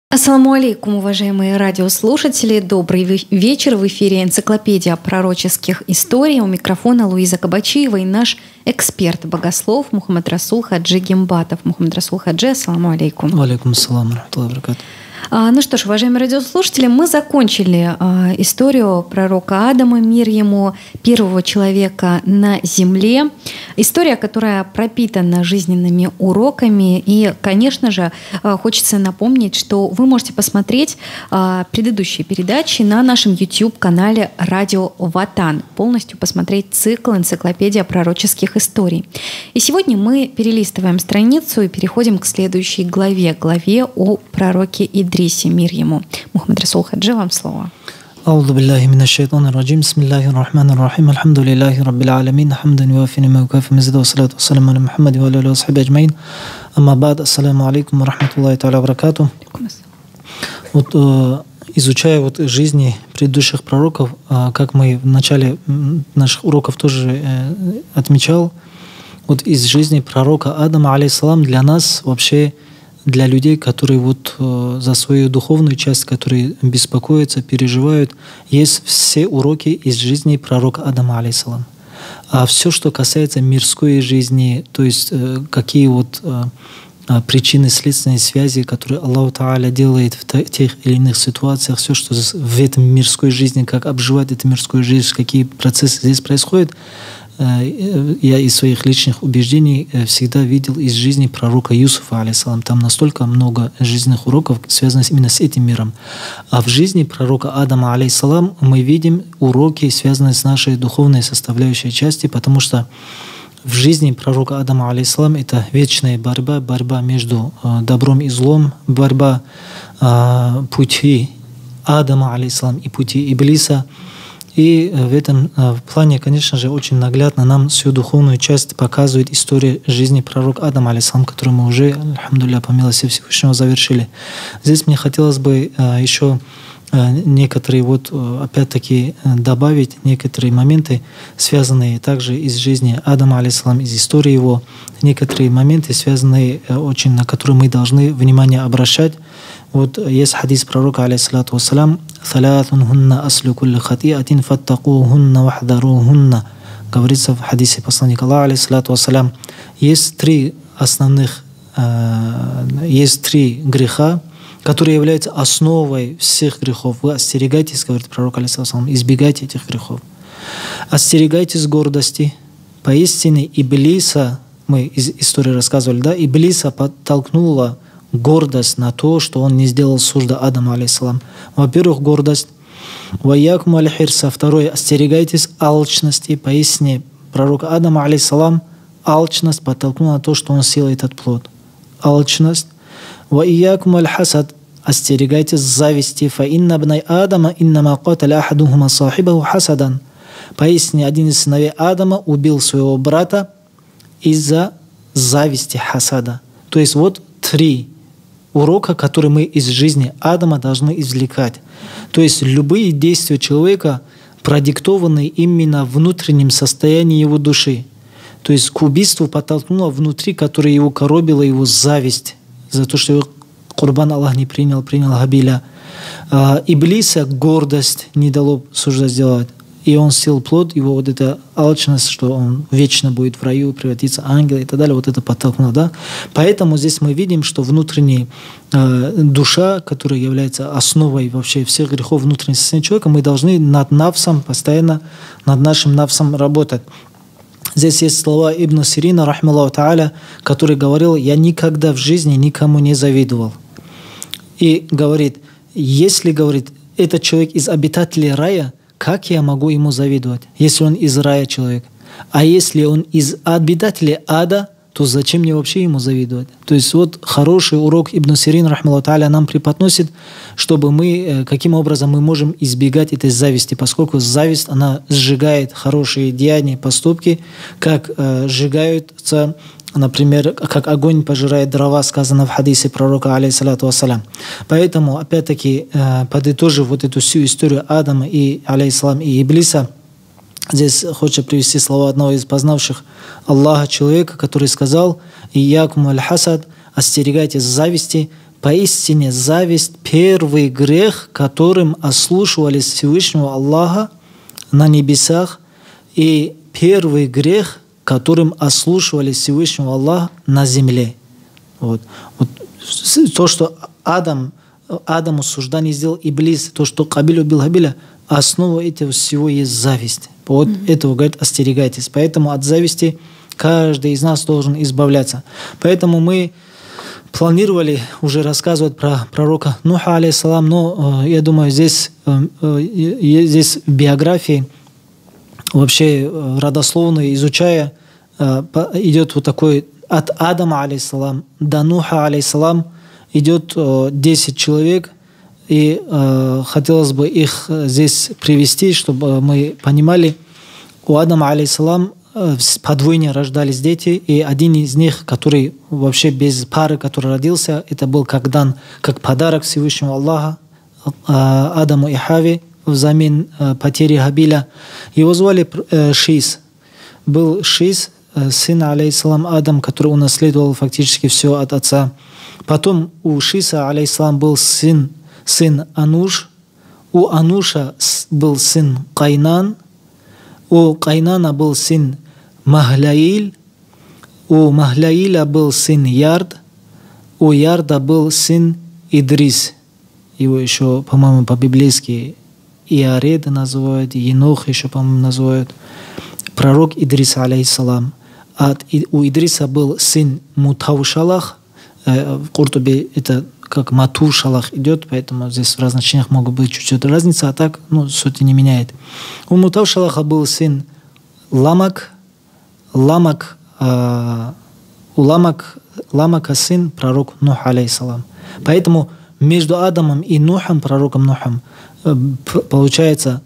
Ассаламу алейкум, уважаемые радиослушатели. Добрый вечер. В эфире энциклопедия пророческих историй. У микрофона Луиза Кабачиева и наш эксперт-богослов Мухаммад Расул Хаджи Гимбатов. Мухаммад Расул Хаджи, ассаламу алейкум. Алейкум ассалам, рахматуллахи ва баракатух. Ну что ж, уважаемые радиослушатели, мы закончили историю пророка Адама, мир ему, первого человека на земле. История, которая пропитана жизненными уроками. И, конечно же, хочется напомнить, что вы можете посмотреть предыдущие передачи на нашем YouTube-канале «Радио Ватан». Полностью посмотреть цикл «Энциклопедия пророческих историй». И сегодня мы перелистываем страницу и переходим к следующей главе о пророке Идрисе, мир ему. Мухаммад Расул Хаджи, вам слово. أعوذ بالله من الشيطان الرجيم بسم الله الرحمن الرحيم الحمد لله رب العالمين حمدا يوافي نعمه ويكافئ مزيده والصلاة والسلام على محمد وعلى آله وصحبه أجمعين أما بعد السلام عليكم ورحمة الله تعالى وبركاته. Изучая жизни предыдущих пророков, как мы в начале наших уроков тоже отмечал, из жизни пророка Адама, алейхиссалам, для нас вообще, для людей, которые за свою духовную часть, которые беспокоятся, переживают, есть все уроки из жизни пророка Адама, алейхиссалам. А все, что касается мирской жизни, то есть какие причины, следственные связи, которые Аллах Тааля делает в тех или иных ситуациях, все, что в этом мирской жизни, как обживать эту мирскую жизнь, какие процессы здесь происходят, я из своих личных убеждений всегда видел из жизни пророка Юсуфа, алейхиссалам. Там настолько много жизненных уроков, связанных именно с этим миром. А в жизни пророка Адама, алейхиссалам, мы видим уроки, связанные с нашей духовной составляющей части, потому что в жизни пророка Адама, алейхиссалам, это вечная борьба между добром и злом, борьба пути Адама, алейхиссалам, и пути Иблиса. И в этом плане, конечно же, очень наглядно нам всю духовную часть показывает история жизни пророка Адама, алейхиссалам, которую мы уже, альхамдулилля, по милости Всевышнего, завершили. Здесь мне хотелось бы еще некоторые, опять-таки, добавить некоторые моменты, связанные также из жизни Адама, алейхиссалам, из истории его, некоторые моменты, связанные очень, на которые мы должны внимание обращать. Есть хадис пророка, алейхиссалату вассалям, «Салятун хунна аслю кулли хатиатин фаттаку хунна вахдару хунна». Говорится в хадисе посланника Аллаха, алейхиссалату вассалям, есть три греха, которые являются основой всех грехов. Вы остерегайтесь, говорит пророк, алейхиссалату вассалам, избегайте этих грехов. Остерегайтесь гордости. Поистине Иблиса, мы из истории рассказывали, да, Иблиса подтолкнула гордость на то, что он не сделал сужда Адама, алейхиссалам. Во-первых, гордость. Ваякум аль-хирса. Второе, остерегайтесь алчности. Поясни, пророк Адама, алейхиссалам, алчность подтолкнула на то, что он съел этот плод. Алчность. Ваякум аль-хасад. Остерегайтесь зависти. Фа инна бнай Адама иннама каталя ахадухума сахибаху хасадан. Поясни, один из сыновей Адама убил своего брата из-за зависти, хасада. То есть три урока, которые мы из жизни Адама должны извлекать. То есть любые действия человека продиктованы именно внутренним состоянием его души. То есть к убийству подтолкнуло внутри, которое его коробило, его зависть за то, что его Курбан Аллах не принял Габиля. Иблиса гордость не дало сужда сделать. И он съел плод, его эта алчность, что он вечно будет в раю, превратится в ангела и так далее, это подтолкнуло. Да? Поэтому здесь мы видим, что внутренняя душа, которая является основой вообще всех грехов внутреннего состояния человека, мы должны над нафсом, постоянно над нашим нафсом работать. Здесь есть слова Ибн Сирина, рахмаллаху тааля, который говорил: «Я никогда в жизни никому не завидовал». И говорит, если, говорит, этот человек из обитателей рая, как я могу ему завидовать, если он из рая человек? А если он из обитателей ада, то зачем мне вообще ему завидовать? То есть хороший урок Ибн Сирин, рахмаллаху тааля, нам преподносит, чтобы мы, каким образом мы можем избегать этой зависти, поскольку зависть, она сжигает хорошие деяния, поступки, как сжигаются, например, как огонь пожирает дрова, сказано в хадисе пророка, алейхиссалату вассалям. Поэтому, опять-таки, подытожив эту всю историю Адама и, алейхиссалам, и Иблиса, здесь хочется привести слова одного из познавших Аллаха человека, который сказал: «Иякум аль-хасад», остерегайтесь зависти, поистине зависть первый грех, которым ослушивались Всевышнего Аллаха на небесах, и первый грех, которым ослушивались Всевышнего Аллаха на земле. Вот то, что Адаму суждание сделал Иблис, то, что Кабиль убил Хабиля, основа этого всего есть зависть. Вот этого, говорит, остерегайтесь. Поэтому от зависти каждый из нас должен избавляться. Поэтому мы планировали уже рассказывать про пророка Нуха, алейхиссалам, но я думаю, здесь в биографии, вообще родословную изучая, идет вот такой от Адама, алейхиссалам, до Нуха, алейхиссалам, идет 10 человек, и хотелось бы их здесь привести, чтобы мы понимали. У Адама, алейхиссалам, подвойне рождались дети, и один из них, который вообще без пары, который родился, это был как подарок Всевышнего Аллаха Адаму и Хаве взамен потери Хабиля. Его звали Шис. Был Шис, сын, алейхиссалам, Адам, который унаследовал фактически все от отца. Потом у Шиса, алейхиссалам, был сын Ануш. У Ануша был сын Кайнан. У Кайнана был сын Махляил. У Махляиля был сын Ярд. У Ярда был сын Идрис. Его еще, по-моему, по-библейски Иаред называют, Енох еще, по-моему, называют. Пророк Идрис, алейхиссалам. У Идриса был сын Мутаушалах. В Куртубе это как Матушалах идет, поэтому здесь в разных значениях могут быть чуть-чуть разница, а так, суть не меняет. У Мутаушалаха был сын Ламак. У Ламака сын пророк Нух, алейхиссалам. Поэтому между Адамом и Нухом, пророком Нухом, получается,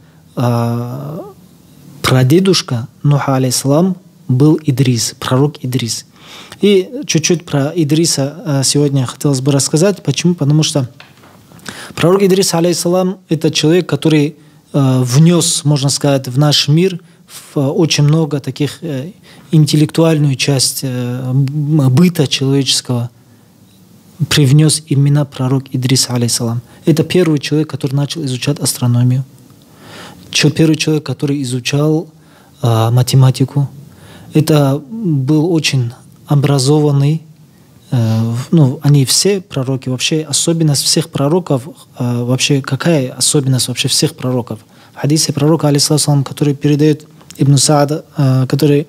прадедушка Нуха, алейхиссалам, был Идрис, пророк Идрис. И чуть-чуть про Идриса сегодня хотелось бы рассказать. Почему? Потому что пророк Идрис, алейхиссалам, это человек, который внес, можно сказать, в наш мир очень много таких интеллектуальную часть быта человеческого привнес именно пророк Идрис, алейхиссалам. Это первый человек, который начал изучать астрономию. Первый человек, который изучал математику. Это был очень образованный, они все пророки, вообще особенность всех пророков, вообще какая особенность вообще всех пророков? В хадисе пророка, алейхиссалам, который передает Ибн Саад, который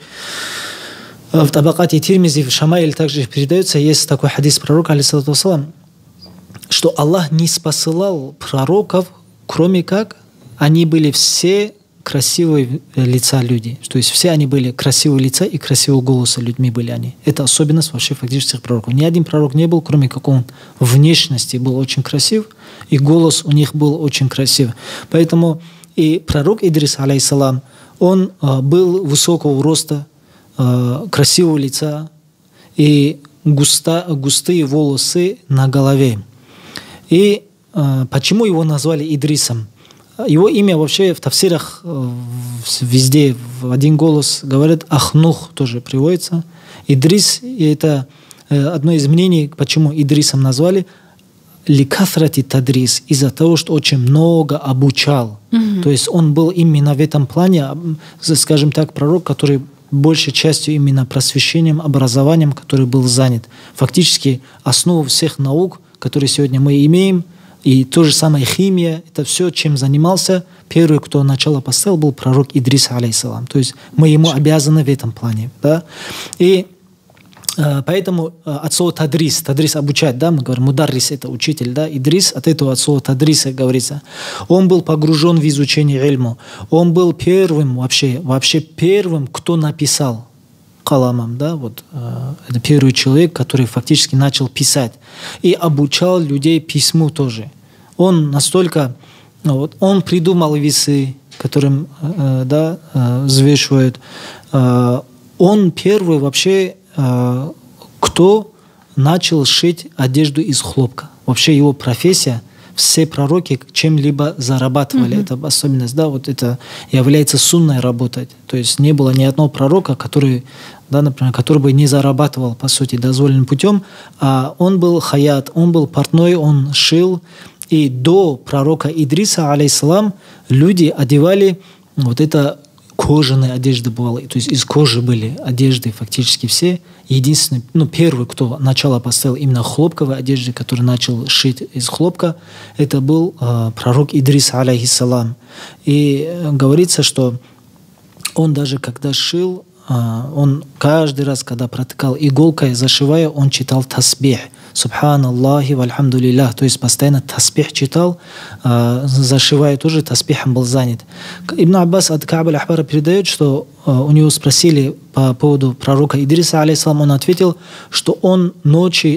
в Табакате Тирмизи, в Шамаиль также передается, есть такой хадис пророка, алейхиссалам, что Аллах не спосылал пророков, кроме как они были все красивые лица люди. То есть все они были красивые лица и красивого голоса людьми были они. Это особенность вообще фактически всех пророков. Ни один пророк не был, кроме как он внешности был очень красив, и голос у них был очень красив. Поэтому и пророк Идрис, алейхиссалам, он был высокого роста, красивого лица и густые волосы на голове. И почему его назвали Идрисом? Его имя вообще в тафсирах везде в один голос говорят, Ахнух тоже приводится. Идрис, и это одно из мнений, почему Идрисом назвали, ликафрати тадрис, из-за того, что очень много обучал. То есть он был именно в этом плане, скажем так, пророк, который большей частью именно просвещением, образованием, который был занят. Фактически основу всех наук, которые сегодня мы имеем, и то же самое химия, это все, чем занимался, первый, кто начало поставил, был пророк Идрис, алейхиссалам. То есть мы ему обязаны в этом плане. Да? И поэтому от слова тадрис обучать, да, мы говорим, мударрис это учитель, да, Идрис, от этого от слова тадриса говорится. Он был погружен в изучение ильму. Он был первым, вообще первым, кто написал каламом, да, это первый человек, который фактически начал писать и обучал людей письму тоже. Он настолько, он придумал весы, которым, взвешивают. Он первый вообще, кто начал шить одежду из хлопка. Вообще его профессия все пророки чем-либо зарабатывали. Это особенность, да, вот это является сунной работать. То есть не было ни одного пророка, который, да, например, который бы не зарабатывал, по сути, дозволенным путем, а он был хаят, он был портной, он шил. И до пророка Идриса, алейхиссалам, люди одевали вот это кожаные одежды бывало, то есть из кожи были одежды фактически все. Единственный, первый, кто начало поставил именно хлопковые одежды, который начал шить из хлопка, это был пророк Идрис, алейхиссалам. И говорится, что он даже когда шил, он каждый раз, когда протыкал иголкой, зашивая, он читал тасбих. Субханаллахи вальхамдулиллах. То есть постоянно тасбих читал, зашивая тоже тасбихом был занят. Ибн Аббас от Ка'б аль-Ахбара передает, что у него спросили по поводу пророка Идриса, алейхиссалам, он ответил, что он ночи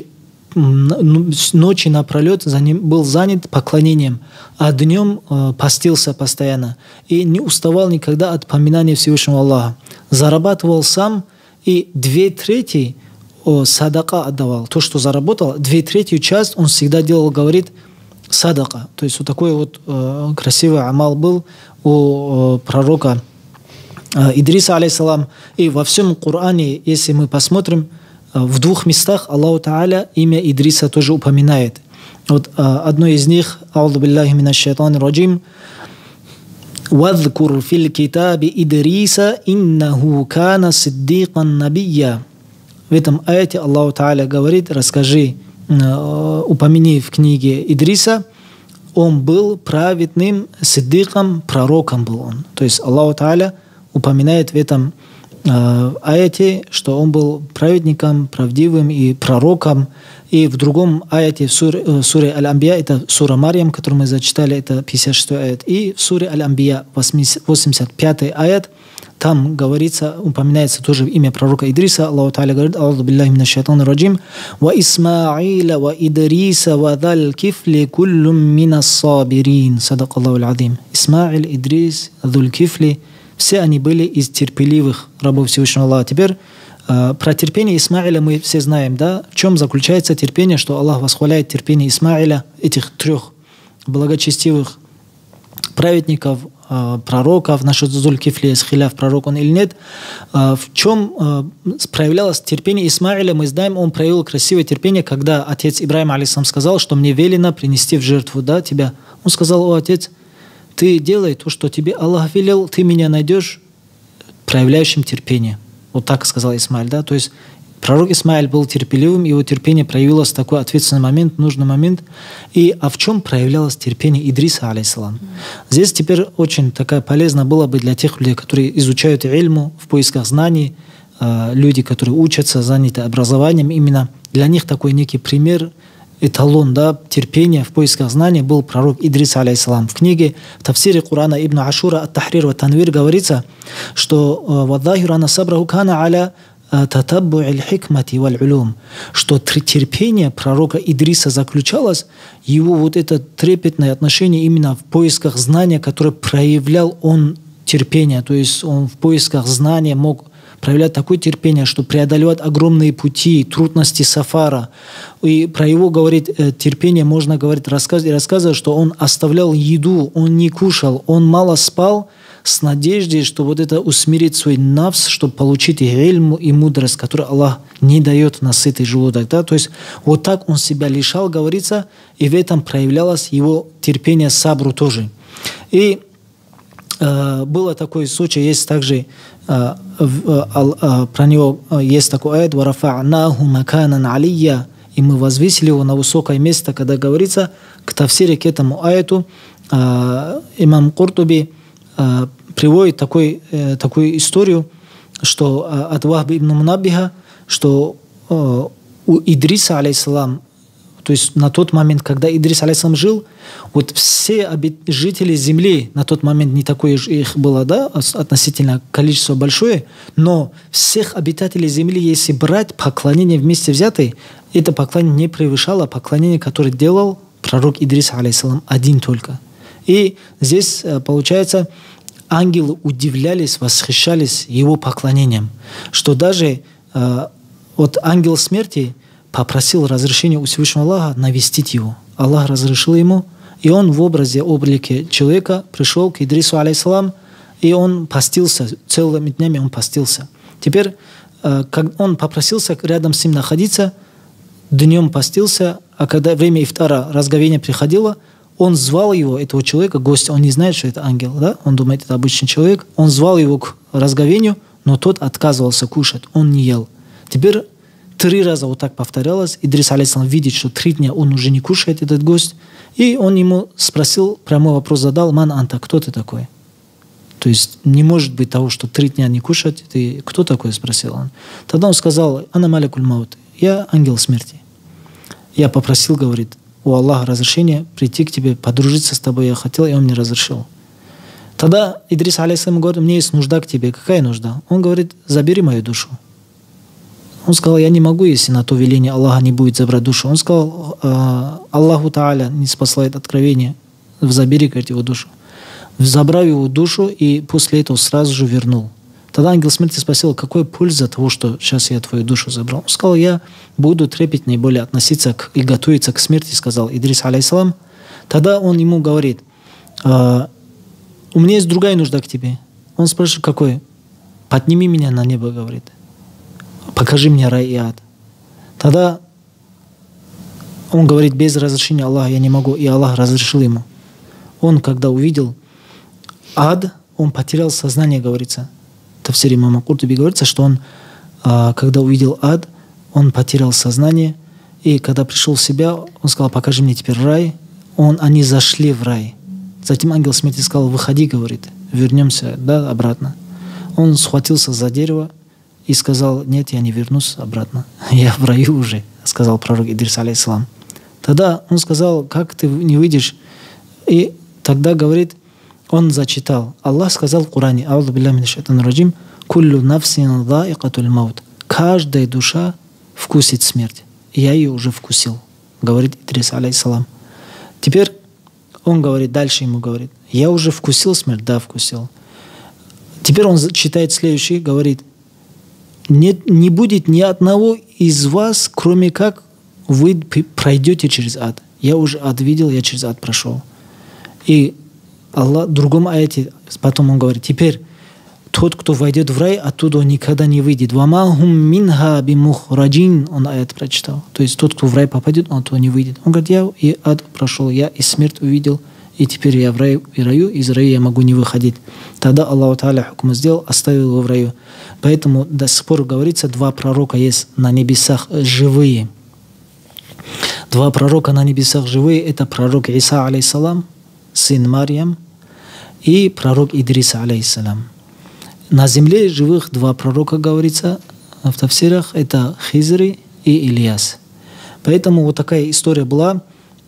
напролет был занят поклонением, а днем постился постоянно и не уставал никогда от поминания Всевышнего Аллаха. Зарабатывал сам и 2/3 садака отдавал. То, что заработал, 2/3 часть он всегда делал, говорит, садака. То есть вот такой вот красивый амал был у пророка Идриса, алейхиссалам. И во всем Коране, если мы посмотрим, в 2 местах Аллаху Та'аля имя Идриса тоже упоминает. Вот одно из них, «А'удhu биллахи минаш шайтанир раджим», «Вадхкур фил китаби Идриса, иннаху кана сиддикан набийя». В этом аяте Аллаху Та'аля говорит, расскажи, упомяни в книге Идриса, он был праведным сиддиком, пророком был он. То есть Аллаху Та'аля упоминает в этом аяте, что он был праведником, правдивым и пророком. И в другом аяте, в суре Аль-Амбия, это сура Марьям, которую мы зачитали, это 56 аят. И в суре Аль-Амбия, 85 аят, там говорится, упоминается тоже имя пророка Идриса. Аллаху Та'аля говорит, «А'удhu биллахи минаш шайтанир раджим, ва Исмаила, ва Идриса, ва дал кифли, куллум минас сабирин». Садак Аллаху аль-Адим. Исмаил, Идрис, дул кифли, все они были из терпеливых рабов Всевышнего Аллаха. Теперь про терпение Исмаиля мы все знаем, да? В чем заключается терпение, что Аллах восхваляет терпение Исмаиля, этих 3 благочестивых праведников, пророков, насчет Зуль-Кифли, Хиляф, пророк он или нет. В чем проявлялось терпение Исмаиля, мы знаем, он проявил красивое терпение, когда отец Ибрахим, алейхиссалам, сказал, что мне велено принести в жертву, да, тебя. Он сказал, о, отец, ты делай то, что тебе Аллах велел, ты меня найдешь проявляющим терпение. Вот так сказал Исмаиль, да, то есть пророк Исмаиль был терпеливым, его терпение проявилось в такой ответственный момент, нужный момент. А в чем проявлялось терпение Идриса, алейхиссалам? Здесь теперь очень такая полезна была бы для тех людей, которые изучают ильму в поисках знаний, люди, которые учатся, заняты образованием, именно для них такой некий пример, эталон, да, терпения в поисках знаний был пророк Идрис, алейхиссалам. В книге Тафсире Курана Ибн Ашура Ат-Тахрир ва Танвир говорится, что «Ваддахиру ана сабраху кана аля татаббу аль-хикмати валь-улум», что терпение пророка Идриса заключалось, его вот это трепетное отношение именно в поисках знания, которое проявлял он терпение, то есть он в поисках знания мог проявлять такое терпение, что преодолевать огромные пути, трудности сафара. И про его, говорит, терпение можно говорить, рассказывать, что он оставлял еду, он не кушал, он мало спал с надеждой, что вот это усмирить свой нафс, чтобы получить ильму и мудрость, которую Аллах не дает на сытый желудок. Да? То есть вот так он себя лишал, говорится, и в этом проявлялось его терпение сабру тоже. И было такой случай, есть также про него есть такой аят «Варафа'наху маканан алия», и мы возвысили его на высокое место, когда говорится к тафсире, к этому аяту, имам Куртуби приводит такую историю, что от Вахба ибн Мунаббиха, что у Идриса, алейхиссалам, то есть на тот момент, когда Идрис, алейхиссалам, жил, вот все жители земли, на тот момент не такое их было, да, относительно количество большое, но всех обитателей земли, если брать поклонение вместе взятое, это поклонение не превышало поклонение, которое делал пророк Идрис, алейхиссалам, один только. И здесь, получается, ангелы удивлялись, восхищались его поклонением, что даже вот ангел смерти попросил разрешения у Всевышнего Аллаха навестить его. Аллах разрешил ему, И он в облике человека пришел к Идрису, алейхиссалам, и он постился, целыми днями он постился. Теперь, как он попросился рядом с ним находиться, днем постился, а когда время ифтара, разговение приходило, он звал его, этого человека, гостя, он не знает, что это ангел, да? Он думает, это обычный человек. Он звал его к разговению, но тот отказывался кушать, он не ел. Теперь 3 раза вот так повторялось. Идрис, алейхиссалам, видит, что 3 дня он уже не кушает, этот гость. И он ему спросил, прямой вопрос задал: «Ман анта, кто ты такой?» То есть не может быть того, что 3 дня не кушать. Ты кто такой? Спросил он. Тогда он сказал: «Ана маликуль маут». Я ангел смерти. Я попросил, говорит, у Аллаха разрешение прийти к тебе, подружиться с тобой я хотел, и он мне разрешил. Тогда Идрис, алейхиссалам, говорит: «Мне есть нужда к тебе». Какая нужда? Он говорит: «Забери мою душу». Он сказал: «Я не могу, если на то веление Аллаха не будет забрать душу». Он сказал: «Аллаху Тааля не спасает откровение, забери, говорит, его душу». Забрал его душу и после этого сразу же вернул. Тогда ангел смерти спросил: какой польза того, что сейчас я твою душу забрал? Он сказал: «Я буду трепетнее более относиться и готовиться к смерти», сказал Идрис, алейхиссалам. Тогда он ему говорит: «У меня есть другая нужда к тебе». Он спрашивает: какой? «Подними меня на небо», говорит. «Покажи мне рай и ад». Тогда он говорит: без разрешения Аллаха я не могу, и Аллах разрешил ему. Он, когда увидел ад, он потерял сознание, говорится. В тафсире имама Куртуби говорится, что он, когда увидел ад, он потерял сознание, и когда пришел в себя, он сказал: покажи мне теперь рай. Они зашли в рай. Затем ангел смерти сказал: выходи, говорит, вернемся, да, обратно. Он схватился за дерево и сказал: нет, я не вернусь обратно, я в раю уже, сказал пророк Идрис, алейхиссалам. Тогда он сказал: как ты не выйдешь? И тогда, говорит, он зачитал. Аллах сказал в Коране: «Аузу билляхи минаш шайтанир раджим, куллю нафсин заикатуль маут». Каждая душа вкусит смерть. Я ее уже вкусил, говорит Идрис, алейхиссалам. Теперь он говорит, дальше ему говорит: я уже вкусил смерть? Да, вкусил. Теперь он читает следующий, говорит: не будет ни одного из вас, кроме как вы пройдете через ад. Я уже ад видел, я через ад прошел. И Аллах в другом аяте, потом он говорит: теперь тот, кто войдет в рай, оттуда он никогда не выйдет. «Вамахум минха бимухраджин», он аят прочитал. То есть тот, кто в рай попадет, он оттуда не выйдет. Он говорит: я и ад прошел, я и смерть увидел, и теперь я в раю, из рая я могу не выходить. Тогда Аллах Тааля хукм сделал, оставил его в раю. Поэтому до сих пор говорится, 2 пророка есть на небесах живые. 2 пророка на небесах живые — это пророк Иса, алейхиссалам, сын Марьям, и пророк Идрис, алейхиссалам. На земле живых 2 пророка, говорится в тафсирах, это Хизри и Ильяс. Поэтому вот такая история была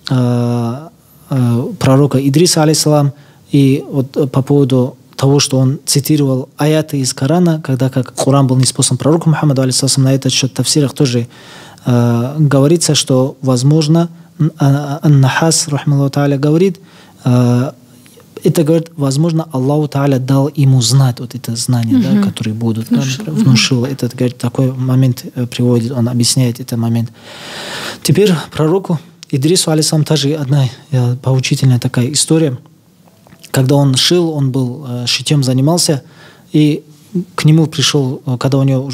пророка Идриса, алейхиссалам. И вот по поводу того, что он цитировал аяты из Корана, когда как Коран был ниспослан пророку Мухаммаду, алейхиссалам, на этот счет в тафсирах тоже говорится, что возможно, Ан-Нахас, рахмаллаху тааля, говорит, это, говорит, возможно, Аллаху Тааля дал ему знать вот это знание, да, которые будут, внушил. Этот, говорит, такой момент приводит, он объясняет этот момент. Теперь пророку Идрису, алейхиссалам, также одна поучительная такая история. Когда он шил, он был шитьем занимался, и к нему пришел, когда у него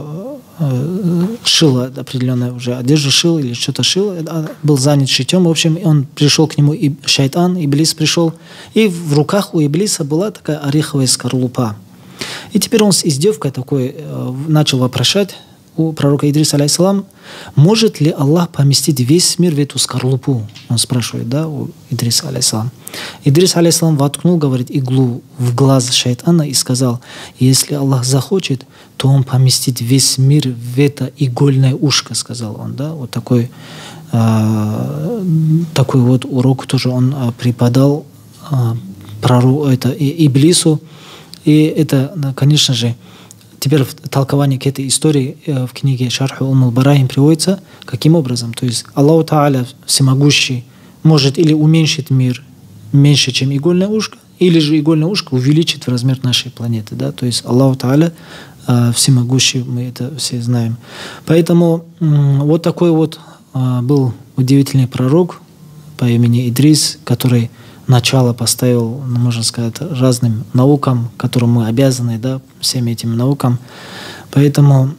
шил определенную уже одежду, шил или что-то шил, был занят шитьем. В общем, он пришел к нему, и шайтан, Иблис пришел, и в руках у Иблиса была такая ореховая скорлупа. И теперь он с издевкой такой начал вопрошать у пророка Идриса, алейхиссалам: может ли Аллах поместить весь мир в эту скорлупу? Он спрашивает, да, у Идриса, алейхиссалам. Идрис, алейхиссалам, воткнул, говорит, иглу в глаз шайтана и сказал: если Аллах захочет, то он поместит весь мир в это игольное ушко, сказал он, да. Вот такой вот урок тоже он преподал пророку, это Иблису. И это, конечно же, теперь в толковании к этой истории в книге Шарху Ум-аль-Барахим приводится, каким образом. То есть Аллах Тааля всемогущий может или уменьшить мир меньше, чем игольное ушко, или же игольное ушко увеличит в размер нашей планеты. Да? То есть Аллах Тааля всемогущий, мы это все знаем. Поэтому вот такой вот был удивительный пророк, по имени Идрис, который начало поставил, можно сказать, разным наукам, которым мы обязаны, да, всем этим наукам. Поэтому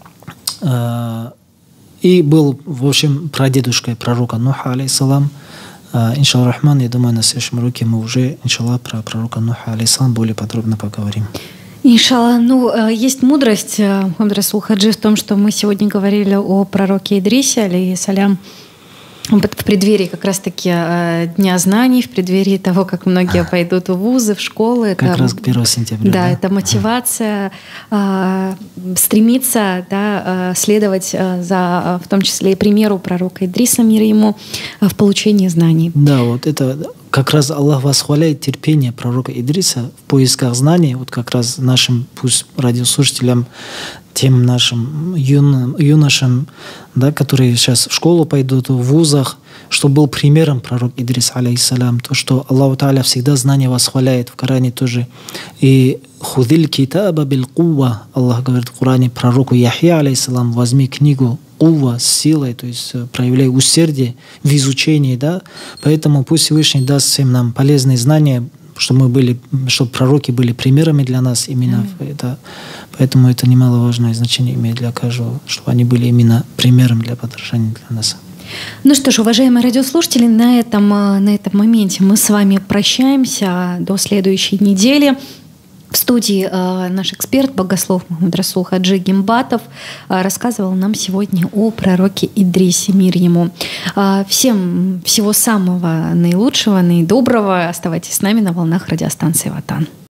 и был, в общем, прадедушкой пророка Нуха, алейхиссалам. Иншаллах рахман, я думаю, на следующем уроке мы уже, иншаллах, про пророка Нуха, алейхиссалам, более подробно поговорим. Иншаллах. Ну, есть мудрость, Мухаммад Расул Хаджи, в том, что мы сегодня говорили о пророке Идрисе, алейхиссалям, в преддверии как раз-таки Дня знаний, в преддверии того, как многие пойдут в вузы, в школы. Как раз к 1 сентября. Да, это мотивация стремиться, да, следовать за, в том числе и примеру пророка Идриса, мир ему, в получении знаний. Да, вот это как раз Аллах восхваляет терпение пророка Идриса в поисках знаний, вот как раз нашим, пусть радиослушателям, тем нашим юношам, да, которые сейчас в школу пойдут, в вузах, что был примером пророк Идрис, алейхиссалям, то, что Аллах Тааля всегда знания восхваляет в Коране тоже. И «Худиль китаба бил кува», Аллах говорит в Коране пророку Яхья, алейхиссалам, возьми книгу кува с силой, то есть проявляй усердие в изучении, да. Поэтому пусть Всевышний даст всем нам полезные знания, чтобы пророки были примерами для нас именно это. Поэтому это немаловажное значение имеет для каждого, чтобы они были именно примером для подражания для нас. Ну что ж, уважаемые радиослушатели, на этом моменте мы с вами прощаемся до следующей недели. В студии наш эксперт, богослов Мухаммад Расул Хаджи Гимбатов рассказывал нам сегодня о пророке Идрисе, мир ему. Всем всего самого наилучшего, наидоброго. Оставайтесь с нами на волнах радиостанции «Ватан».